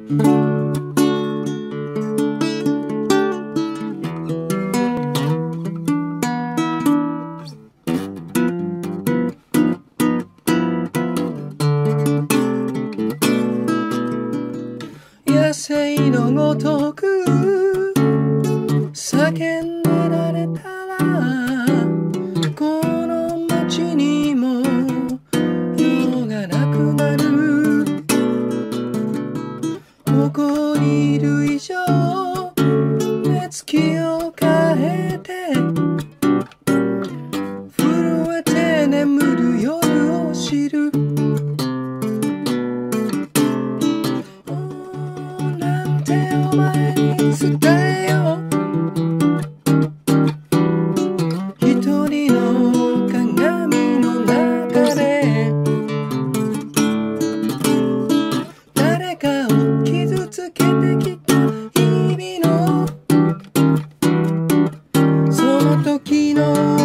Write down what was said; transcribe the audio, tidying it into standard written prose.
野生のごとく叫んでられたらこの街にも用がなくなる。誇りる以上目つきを変えて震えて眠る夜を知る。なんてお前に伝えよう。一人の鏡の中で誰かを傷つけてきた日々のその時の